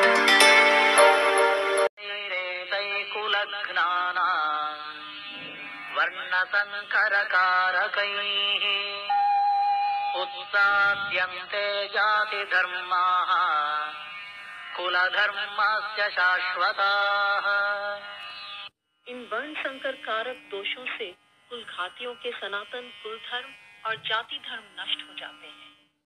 वर्णसङ्करकारकैः उत्साद्यन्ते जातिधर्माः कुलधर्मस्य शाश्वताः। इन वर्ण संकर कारक दोषों से कुल घातियों के सनातन कुल धर्म और जाति धर्म नष्ट हो जाते हैं।